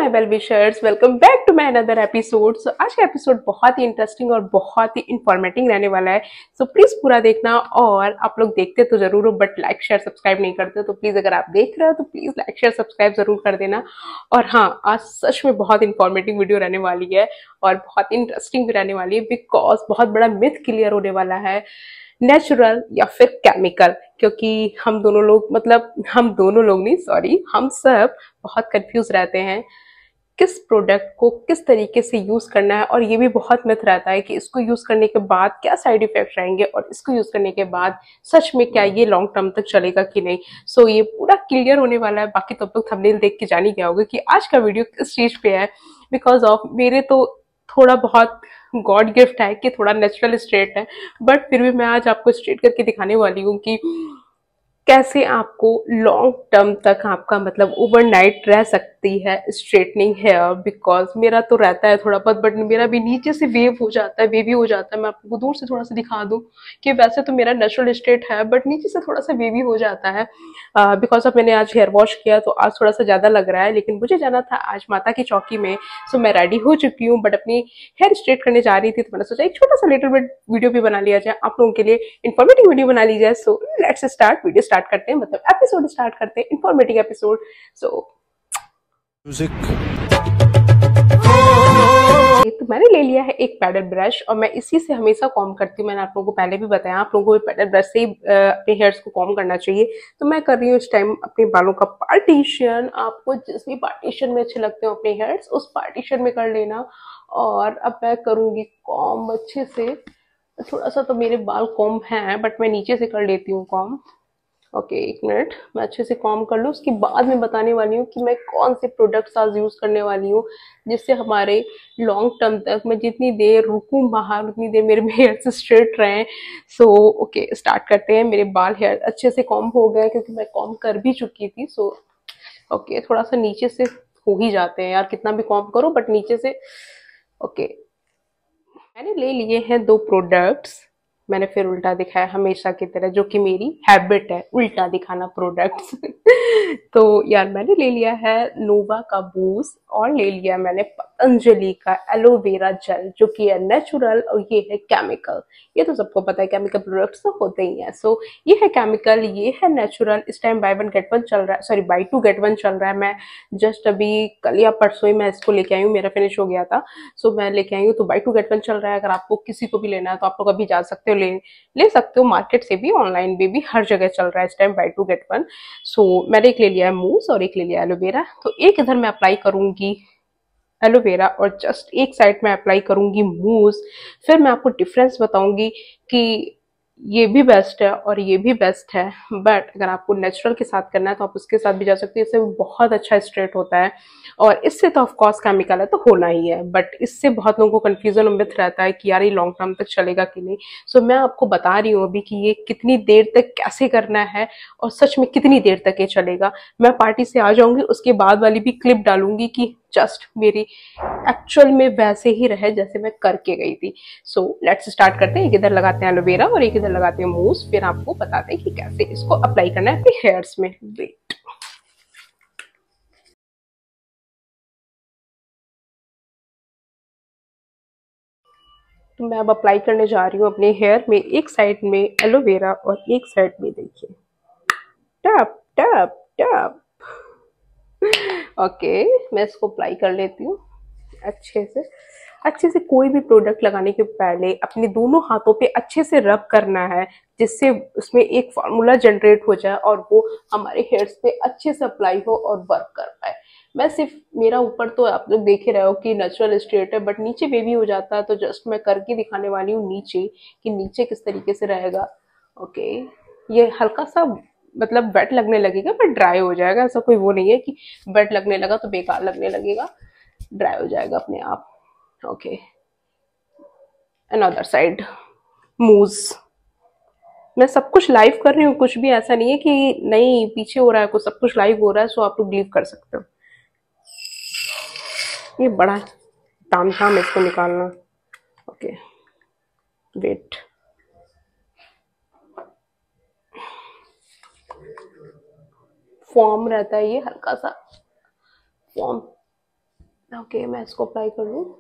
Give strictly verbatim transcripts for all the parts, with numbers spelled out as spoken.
My well wishers, welcome back to my another episode. So आज का episode बहुत ही interesting और बहुत ही इंफॉर्मेटिव रहने वाला है। सो so, प्लीज पूरा देखना। और आप लोग देखते तो जरूर हो बट लाइक शेयर सब्सक्राइब नहीं करते, तो प्लीज अगर आप देख रहे हो तो प्लीज लाइक शेयर सब्सक्राइब जरूर कर देना। और हाँ, आज सच में बहुत इंफॉर्मेटिव वीडियो रहने वाली है और बहुत इंटरेस्टिंग भी रहने वाली है, बिकॉज बहुत बड़ा मिथ क्लियर होने वाला है, नेचुरल या फिर केमिकल। क्योंकि हम दोनों लोग, मतलब हम दोनों लोग नहीं, सॉरी, हम सब बहुत कंफ्यूज रहते हैं किस प्रोडक्ट को किस तरीके से यूज करना है। और ये भी बहुत मिथ रहता है कि इसको यूज करने के बाद क्या साइड इफेक्ट रहेंगे और इसको यूज करने के बाद सच में क्या ये लॉन्ग टर्म तक चलेगा कि नहीं। सो so, ये पूरा क्लियर होने वाला है। बाकी तो अब तक थंबनेल देख के जान ही गया होगा कि आज का वीडियो किस चीज पे है। बिकॉज ऑफ मेरे तो थोड़ा बहुत गॉड गिफ्ट है कि थोड़ा नेचुरल स्ट्रेट है, बट फिर भी मैं आज आपको स्ट्रेट करके दिखाने वाली हूँ कि कैसे आपको लॉन्ग टर्म तक आपका, मतलब ओवरनाइट रह सकती है स्ट्रेटनिंग हेयर। बिकॉज मेरा तो रहता है थोड़ा बहुत, बट मेरा भी नीचे से वेव हो जाता है, वेवी हो जाता है। मैं आपको दूर से थोड़ा सा दिखा दूं कि वैसे तो मेरा नेचुरल स्ट्रेट है बट नीचे से थोड़ा सा वेवी हो जाता है। बिकॉज ऑफ मैंने आज हेयर वॉश किया तो आज थोड़ा सा ज्यादा लग रहा है, लेकिन मुझे जाना था आज माता की चौकी में। सो मैं रेडी हो चुकी हूँ बट अपनी हेयर स्ट्रेट करने जा रही थी, तो मैंने सोचा एक छोटा सा लिटिल बिट वीडियो भी बना लिया जाए, आप लोगों के लिए इंफॉर्मेटिव वीडियो बना ली जाए। So let's start, video start करते हैं, मतलब एपिसोड स्टार्ट करते हैं, इंफॉर्मेटिव एपिसोड। सो म्यूजिक। तो मैंने ले लिया है एक पैडल ब्रश और मैं इसी से हमेशा कॉम करती हूँ। मैंने आप लोगों को पहले भी बताया, आप लोगों को पैडल ब्रश से ही अपने हेयर्स को कॉम करना चाहिए। तो मैं कर रही हूँ इस टाइम अपने बालों का पार्टीशन। आपको जिस भी पार्टीशन में अच्छे लगते हो अपने हेयर्स, उस पार्टीशन में कर लेना। और अब मैं करूंगी कॉम अच्छे से। थोड़ा सा तो मेरे बाल कॉम हैं बट मैं नीचे से कर लेती हूँ कॉम। ओके okay, एक मिनट, मैं अच्छे से कॉम कर लूँ, उसके बाद मैं बताने वाली हूँ कि मैं कौन से प्रोडक्ट्स आज यूज करने वाली हूँ जिससे हमारे लॉन्ग टर्म तक, मैं जितनी देर रुकूं बाहर उतनी देर मेरे हेयर स्ट्रेट रहे। सो ओके, स्टार्ट करते हैं। मेरे बाल हेयर अच्छे से कॉम हो गए क्योंकि मैं कॉम कर भी चुकी थी। सो so, ओके okay, थोड़ा सा नीचे से हो ही जाते हैं यार, कितना भी कॉम करो बट नीचे से। ओके okay, मैंने ले लिए हैं दो प्रोडक्ट्स। मैंने फिर उल्टा दिखाया हमेशा की तरह, जो कि मेरी हैबिट है, उल्टा दिखाना प्रोडक्ट्स। तो यार मैंने ले लिया है नोवा का बूस्ट और ले लिया मैंने पतंजलि का एलोवेरा जेल, जो कि है नेचुरल और ये है केमिकल। ये तो सबको पता है केमिकल प्रोडक्ट्स तो होते ही हैं। सो ये है केमिकल, ये है नेचुरल। इस time buy one get one चल रहा है, sorry buy two get one चल रहा है। मैं जस्ट अभी कल या परसों ही मैं इसको लेके आई हूँ, मेरा फिनिश हो गया था। सो मैं लेके आई हूँ, तो बाय टू गेट वन चल रहा है। अगर आपको किसी को भी लेना है तो आप लोग अभी जा सकते हो, ले ले सकते हो, मार्केट से भी, ऑनलाइन भी, भी हर जगह चल रहा है इस time buy two get one. So मैंने एक ले लिया है मूस और एक ले लिया एलोवेरा। तो एक इधर मैं अप्लाई करूंगी एलोवेरा और जस्ट एक साइड में अप्लाई करूंगी मूस। फिर मैं आपको डिफरेंस बताऊंगी कि ये भी बेस्ट है और ये भी बेस्ट है। बट अगर आपको नेचुरल के साथ करना है तो आप उसके साथ भी जा सकते हो, इससे बहुत अच्छा स्ट्रेट होता है। और इससे तो ऑफकोर्स केमिकल है तो होना ही है, बट इससे बहुत लोगों को कंफ्यूजन और मिथ रहता है कि यार ये लॉन्ग टर्म तक चलेगा कि नहीं। सो so, मैं आपको बता रही हूँ अभी कि ये कितनी देर तक कैसे करना है और सच में कितनी देर तक ये चलेगा। मैं पार्टी से आ जाऊंगी, उसके बाद वाली भी क्लिप डालूंगी कि जस्ट मेरी एक्चुअल में वैसे ही रहे जैसे मैं करके गई थी। सो लेट्स स्टार्ट करते हैं। एक इधर लगाते हैं एलोवेरा और एक इधर लगाते हैं मूस, फिर आपको बताते हैं कि कैसे इसको अप्लाई करना है अपने हेयर्स में। वेट, तो मैं अब अप्लाई करने जा रही हूँ अपने हेयर में, एक साइड में एलोवेरा और एक साइड में देखिए टैप टैप टैप। ओके, मैं इसको अप्लाई कर लेती हूँ अच्छे से। अच्छे से कोई भी प्रोडक्ट लगाने के पहले अपने दोनों हाथों पे अच्छे से रब करना है, जिससे उसमें एक फार्मूला जनरेट हो जाए और वो हमारे हेयर्स पे अच्छे से अप्लाई हो और वर्क कर पाए। मैं सिर्फ, मेरा ऊपर तो आप लोग देख ही रहे हो कि नेचुरल स्ट्रेट है, बट नीचे बेबी हो जाता है। तो जस्ट मैं करके दिखाने वाली हूँ नीचे कि नीचे किस तरीके से रहेगा। ओके, ये हल्का सा मतलब वेट लगने लगेगा पर ड्राई हो जाएगा। ऐसा कोई वो नहीं है कि वेट लगने लगा तो बेकार लगने लगेगा, ड्राई हो जाएगा अपने आप। Okay, another side move. मैं सब कुछ लाइव कर रही हूँ, कुछ भी ऐसा नहीं है कि नहीं पीछे हो रहा है, कुछ सब कुछ लाइव हो रहा है। सो आप लोग बिलीव कर सकते हो। ये बड़ा तामझाम है इसको निकालना। ओके वेट, फॉर्म रहता है ये, हल्का सा फॉर्म ओके, मैं इसको अप्लाई कर लूँ।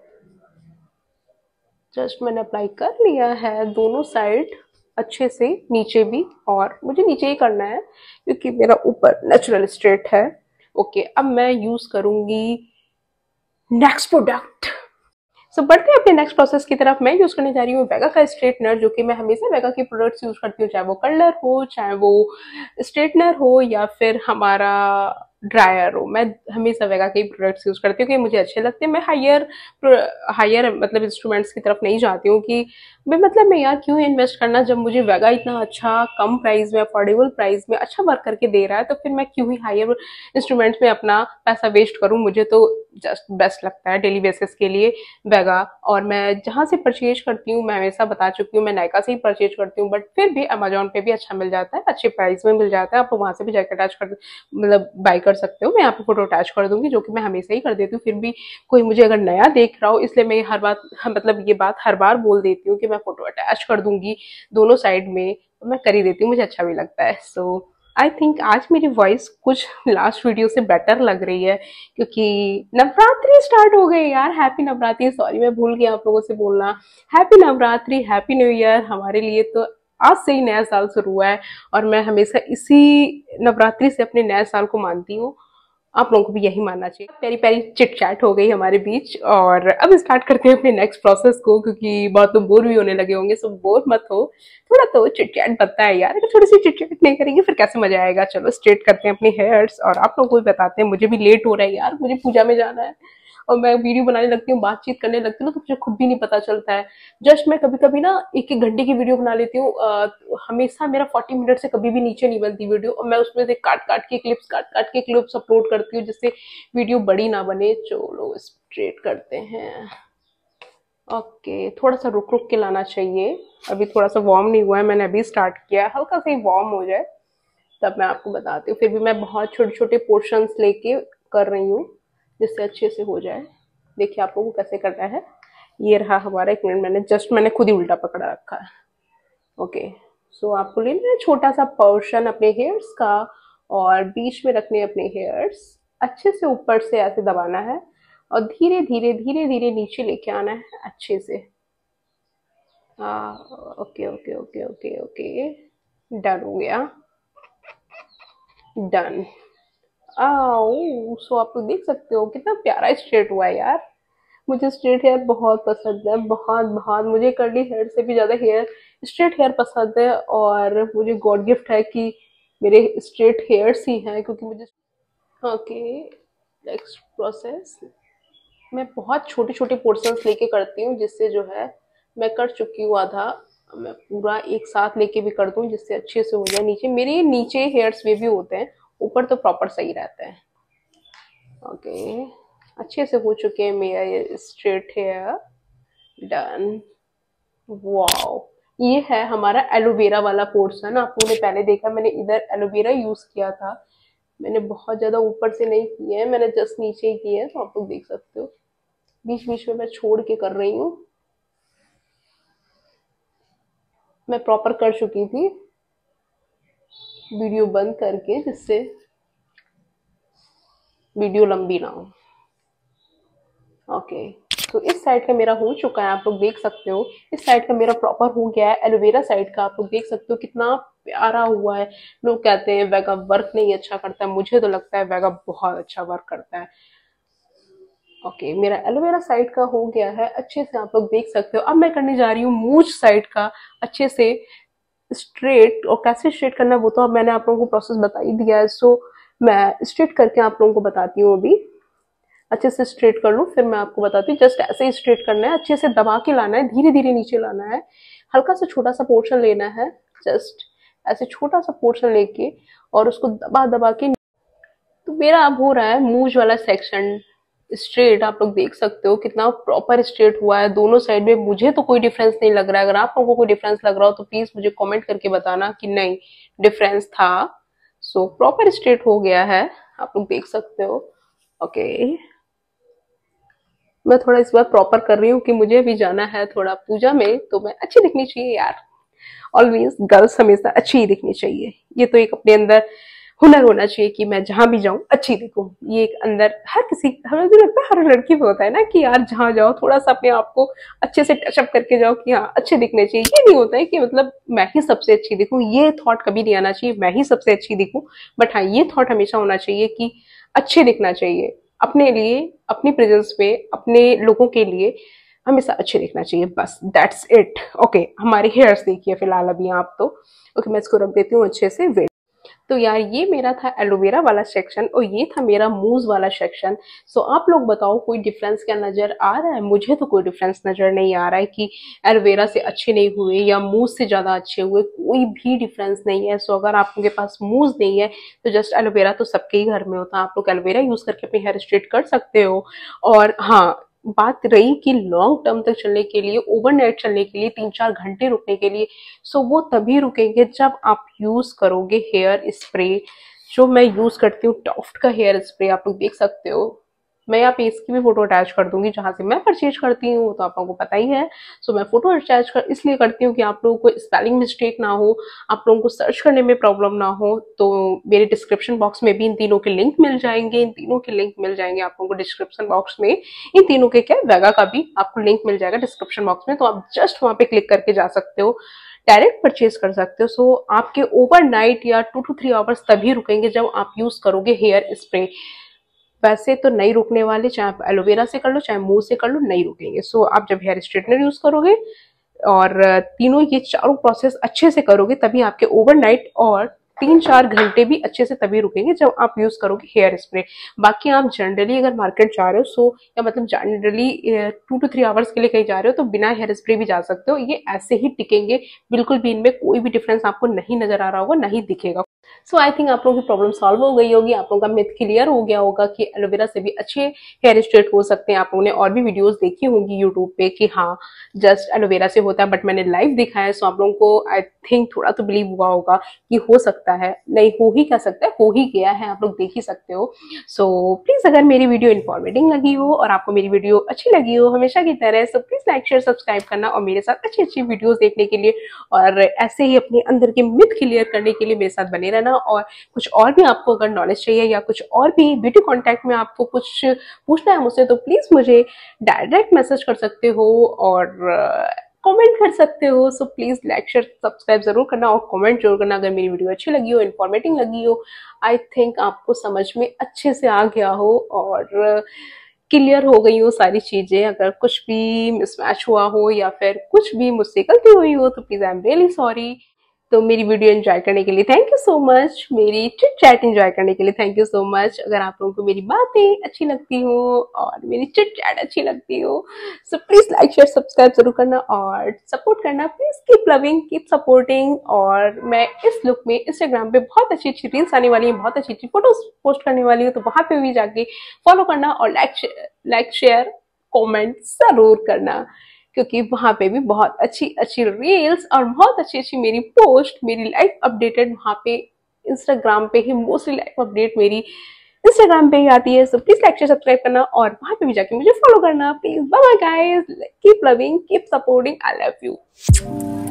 जस्ट मैंने अप्लाई कर लिया है दोनों साइड अच्छे से, नीचे भी, और मुझे नीचे ही करना है क्योंकि मेरा ऊपर नेचुरल स्ट्रेट है। ओके, अब मैं यूज करूंगी नेक्स्ट प्रोडक्ट। सो so, बढ़ते हैं अपने नेक्स्ट प्रोसेस की तरफ। मैं यूज करने जा रही हूँ वेगा का स्ट्रेटनर, जो कि मैं हमेशा वेगा के प्रोडक्ट्स यूज करती हूँ, चाहे वो कर्लर हो, चाहे वो स्ट्रेटनर हो, या फिर हमारा ड्रायर हो। मैं हमेशा वेगा के प्रोडक्ट्स यूज करती हूँ क्योंकि मुझे अच्छे लगते हैं। मैं हायर हायर मतलब इंस्ट्रूमेंट्स की तरफ नहीं जाती हूँ कि मैं मतलब मैं यार क्यों इन्वेस्ट करना, जब मुझे वेगा इतना अच्छा कम प्राइस में, अफोर्डेबल प्राइस में अच्छा वर्क करके दे रहा है, तो फिर मैं क्यों ही हायर इंस्ट्रूमेंट्स में अपना पैसा वेस्ट करूँ। मुझे तो जस्ट बेस्ट लगता है डेली बेसिस के लिए वेगा। और मैं जहाँ से परचेज करती हूँ, मैं हमेशा बता चुकी हूँ, मैं नायका से ही परचेज करती हूँ, बट फिर भी अमेजोन पे भी अच्छा मिल जाता है, अच्छे प्राइस में मिल जाता है। आप वहाँ से भी जाकर अटैच कर मतलब बाय कर सकते हो। मैं यहाँ पे फोटो अटैच कर दूंगी, जो कि मैं हमेशा ही कर देती हूँ। फिर भी कोई मुझे अगर नया देख रहा हो, इसलिए मैं हर बात मतलब ये बात हर बार बोल देती हूँ कि मैं फोटो अटैच कर दूंगी दोनों साइड में, तो मैं कर ही देती हूँ, मुझे अच्छा भी लगता है। सो आई थिंक आज मेरी वॉइस कुछ लास्ट वीडियो से बेटर लग रही है क्योंकि नवरात्रि स्टार्ट हो गई यार। हैप्पी नवरात्रि, सॉरी मैं भूल गया आप लोगों से बोलना। Happy Navratri, happy new year. हमारे लिए तो आज से ही नया साल शुरू हुआ है और मैं हमेशा इसी नवरात्रि से अपने नए साल को मानती हूँ। आप लोगों को भी यही मानना चाहिए। प्यारी प्यारी चिट चैट हो गई हमारे बीच, और अब स्टार्ट करते हैं अपने नेक्स्ट प्रोसेस को, क्योंकि बहुत तो बोर भी होने लगे होंगे। सो बोर मत हो, थोड़ा तो चिट चैट बनता है यार। अगर थोड़ी सी चिट चैट नहीं करेंगे फिर कैसे मजा आएगा। चलो स्ट्रेट करते हैं अपने हेयर्स, और आप लोगों को भी बताते हैं। मुझे भी लेट हो रहा है यार, मुझे पूजा में जाना है और मैं वीडियो बनाने लगती हूँ, बातचीत करने लगती हूँ, तो मुझे खुद भी नहीं पता चलता है। जस्ट मैं कभी कभी ना एक एक घंटे की वीडियो बना लेती हूँ। हमेशा मेरा फोर्टी मिनट से कभी भी नीचे नहीं बनती वीडियो, और मैं उसमें से काट काट के क्लिप्स काट काट के क्लिप्स अपलोड करती हूँ, जिससे वीडियो बड़ी ना बने। चलो स्ट्रेट करते हैं। ओके, थोड़ा सा रुक रुक के लाना चाहिए, अभी थोड़ा सा वार्म नहीं हुआ है, मैंने अभी स्टार्ट किया है। हल्का सा ही वार्म हो जाए तब मैं आपको बताती हूँ। फिर भी मैं बहुत छोटे छोटे पोर्शंस लेके कर रही हूँ जिससे अच्छे से हो जाए। देखिए आप लोगों को कैसे करना है। ये रहा हमारा, एक मिनट, मैंने जस्ट मैंने खुद ही उल्टा पकड़ा रखा है। ओके, सो आपको लेना है छोटा सा पोर्शन अपने हेयर्स का, और बीच में रखने अपने हेयर्स, अच्छे से ऊपर से ऐसे दबाना है और धीरे धीरे धीरे धीरे नीचे लेके आना है अच्छे से। हाँ, okay okay okay okay okay, done हो गया, डन। आओ, सो आप लोग देख सकते हो कितना प्यारा स्ट्रेट हुआ है यार। मुझे स्ट्रेट हेयर बहुत पसंद है, बहुत बहुत। मुझे कर्ली हेयर से भी ज्यादा हेयर स्ट्रेट हेयर पसंद है, और मुझे गॉड गिफ्ट है कि मेरे स्ट्रेट हेयर्स ही हैं, क्योंकि मुझे। Okay, next process. मैं बहुत छोटे छोटे पोर्शंस लेके करती हूँ, जिससे जो है मैं कर चुकी हूँ आधा, मैं पूरा एक साथ लेके भी कर दूँ जिससे अच्छे से हो जाए। नीचे मेरे नीचे हेयर्स वे भी होते हैं, ऊपर तो प्रॉपर सही रहता है। ओके, अच्छे से हो चुके हैं मेरा ये स्ट्रेट हेयर, डन। वाओ, ये है हमारा एलोवेरा वाला पोर्शन। आपने पहले देखा मैंने इधर एलोवेरा यूज किया था, मैंने बहुत ज्यादा ऊपर से नहीं किए हैं, मैंने जस्ट नीचे ही किए हैं, तो आप लोग देख सकते हो। बीच बीच में मैं छोड़ के कर रही हूँ, मैं प्रॉपर कर चुकी थी वीडियो बंद करके, जिससे वीडियो लंबी ना हो। ओके, तो इस साइड का मेरा हो चुका है, आप लोग देख सकते हो। इस साइड का मेरा प्रॉपर हो गया है। एलोवेरा साइड का आप लोग देख सकते हो कितना प्यारा हुआ है। लोग कहते हैं वेगा वर्क नहीं अच्छा करता है, मुझे तो लगता है वेगा बहुत अच्छा वर्क करता है। ओके, मेरा एलोवेरा साइड का हो गया है अच्छे से, आप लोग देख सकते हो। अब मैं करने जा रही हूँ मूंछ साइड का अच्छे से स्ट्रेट। और कैसे स्ट्रेट करना है वो तो अब मैंने आप लोगों को प्रोसेस बता ही दिया है। सो मैं स्ट्रेट करके आप लोगों को बताती हूँ। अभी अच्छे से स्ट्रेट कर लूँ फिर मैं आपको बताती हूँ। जस्ट ऐसे ही स्ट्रेट करना है, अच्छे से दबा के लाना है, धीरे धीरे नीचे लाना है, हल्का सा छोटा सा पोर्शन लेना है, जस्ट ऐसे छोटा सा पोर्शन लेके और उसको दबा दबा के। तो मेरा अब हो रहा है मूंछ वाला सेक्शन स्ट्रेट। आप लोग देख सकते हो कितना प्रॉपर स्ट्रेट हुआ है दोनों साइड में। मुझे तो कोई डिफरेंस नहीं लग रहा है, अगर आप लोगों को कोई डिफरेंस लग रहा हो तो प्लीज मुझे कमेंट करके बताना कि नहीं डिफरेंस था। सो प्रॉपर स्ट्रेट हो गया है, आप लोग देख सकते हो। ओके, मैं थोड़ा इस बार प्रॉपर कर रही हूँ कि मुझे भी जाना है थोड़ा पूजा में, तो मैं अच्छी दिखनी चाहिए यार। ऑलवेज गर्ल्स हमेशा अच्छी ही दिखनी चाहिए, ये तो एक अपने अंदर हुनर होना चाहिए कि मैं जहां भी जाऊं अच्छी दिखूं। ये एक अंदर हर किसी, हमें भी लगता है हर लड़की पे होता है ना कि यार जहां जाओ थोड़ा सा अपने आप को अच्छे से टचअप करके जाओ कि हाँ अच्छे दिखने चाहिए। ये नहीं होता है कि मतलब मैं ही सबसे अच्छी दिखूं, ये थॉट कभी नहीं आना चाहिए मैं ही सबसे अच्छी दिखूं। बट हाँ ये थॉट हमेशा होना चाहिए कि अच्छे दिखना चाहिए, अपने लिए, अपनी प्रेजेंस पे, अपने लोगों के लिए हमेशा अच्छे दिखना चाहिए। बस दैट्स इट। ओके, हमारे हेयर्स देखिए फिलहाल अभी आप तो। ओके okay, मैं इसको रख देती हूँ अच्छे से। वेट, तो यार ये मेरा था एलोवेरा वाला सेक्शन और ये था मेरा मूव वाला सेक्शन। सो आप लोग बताओ कोई डिफरेंस क्या नजर आ रहा है? मुझे तो कोई डिफरेंस नजर नहीं आ रहा है कि एलोवेरा से अच्छे नहीं हुए या मूव से ज्यादा अच्छे हुए, कोई भी डिफरेंस नहीं है। सो अगर आपके पास मूव नहीं है तो जस्ट एलोवेरा तो सबके ही घर में होता है, आप लोग एलोवेरा यूज करके अपनी हेयर स्ट्रेट कर सकते हो। और हाँ, बात रही कि लॉन्ग टर्म तक चलने के लिए, ओवरनाइट चलने के लिए, तीन चार घंटे रुकने के लिए, सो वो तभी रुकेंगे जब आप यूज करोगे हेयर स्प्रे। जो मैं यूज करती हूँ टॉफ्ट का हेयर स्प्रे, आप लोग देख सकते हो। मैं यहाँ पे इसकी भी फोटो अटैच कर दूंगी जहां से मैं परचेज करती हूँ, तो आप लोगों को पता ही है। सो मैं फोटो अटैच कर इसलिए करती हूँ कि आप लोगों को स्पेलिंग मिस्टेक ना हो, आप लोगों को सर्च करने में प्रॉब्लम ना हो। तो मेरे डिस्क्रिप्शन बॉक्स में भी इन तीनों के लिंक मिल जाएंगे, इन तीनों के लिंक मिल जाएंगे आप लोगों को डिस्क्रिप्शन बॉक्स में। इन तीनों के क्या, वेगा का भी आपको लिंक मिल जाएगा डिस्क्रिप्शन बॉक्स में, तो आप जस्ट वहां पे क्लिक करके जा सकते हो, डायरेक्ट परचेज कर सकते हो। सो आपके ओवरनाइट या टू टू थ्री आवर्स तभी रुकेंगे जब आप यूज करोगे हेयर स्प्रे। वैसे तो नहीं रुकने वाले, चाहे आप एलोवेरा से कर लो चाहे मुंह से कर लो, नहीं रुकेंगे। सो आप जब हेयर स्ट्रेटनर यूज करोगे और तीनों ये चारों प्रोसेस अच्छे से करोगे तभी आपके ओवरनाइट और तीन चार घंटे भी अच्छे से तभी रुकेंगे जब आप यूज करोगे हेयर स्प्रे। बाकी आप जनरली अगर मार्केट जा रहे हो, सो या मतलब generally two to three hours के लिए कहीं जा रहे हो तो बिना हेयर स्प्रे भी जा सकते हो, ये ऐसे ही टिकेंगे, बिल्कुल भी इनमें कोई भी डिफरेंस आपको नहीं नजर आ रहा होगा, नहीं दिखेगा। सो आई थिंक आप लोगों की प्रॉब्लम सॉल्व हो गई होगी, आप लोगों का मिथ क्लियर हो गया होगा कि एलोवेरा से भी अच्छे हेयर स्ट्रेट हो सकते हैं। आप लोगों ने और भी वीडियोस देखी होंगी यूट्यूब पे कि हाँ जस्ट एलोवेरा से होता है, बट मैंने लाइव दिखाया है। सो आप लोगों को आई थिंक थोड़ा तो बिलीव हुआ होगा कि हो सकता है, नहीं हो ही क्या सकता है, हो ही गया है, आप लोग देख ही सकते हो। सो so, प्लीज अगर मेरी वीडियो इन्फॉर्मेटिव लगी हो और आपको मेरी वीडियो अच्छी लगी हो हमेशा की तरह, so please like share subscribe करना और मेरे साथ अच्छी अच्छी वीडियोस देखने के लिए और ऐसे ही अपने अंदर के मिथ क्लियर करने के लिए मेरे साथ बने रहना। और कुछ और भी आपको अगर नॉलेज चाहिए या कुछ और भी ब्यूटी कॉन्टैक्ट में आपको कुछ पूछना है मुझसे, तो प्लीज मुझे डायरेक्ट मैसेज कर सकते हो और कमेंट कर सकते हो। So please like share subscribe जरूर करना और कमेंट जरूर करना अगर मेरी वीडियो अच्छी लगी हो, इन्फॉर्मेटिव लगी हो, आई थिंक आपको समझ में अच्छे से आ गया हो और क्लियर हो गई हो सारी चीजें। अगर कुछ भी मिसमैच हुआ हो या फिर कुछ भी मुझसे गलती हुई हो तो please I am really sorry. तो मेरी वीडियो एंजॉय करने के लिए थैंक यू सो मच, मेरी चिट चैट एंजॉय करने के लिए थैंक यू सो मच। अगर आप लोगों को मेरी बातें अच्छी लगती हो और मेरी चिट चैट अच्छी लगती हो, so please like share subscribe जरूर करना और सपोर्ट करना। Please keep loving, keep supporting. और मैं इस लुक में इंस्टाग्राम पे बहुत अच्छी अच्छी रील्स आने वाली है, बहुत अच्छी अच्छी फोटोज पोस्ट करने वाली हूँ, तो वहां पे भी जाके फॉलो करना और लाइक लाइक शेयर कॉमेंट जरूर करना, क्योंकि वहां पे भी बहुत अच्छी अच्छी रील्स और बहुत अच्छी अच्छी मेरी पोस्ट, मेरी लाइफ अपडेटेड वहां पे इंस्टाग्राम पे ही, मोस्टली लाइफ अपडेट मेरी इंस्टाग्राम पे ही आती है। So please like share subscribe करना और वहां पे भी जाके मुझे फॉलो करना please. Bye bye guys, keep loving, keep supporting, I love you.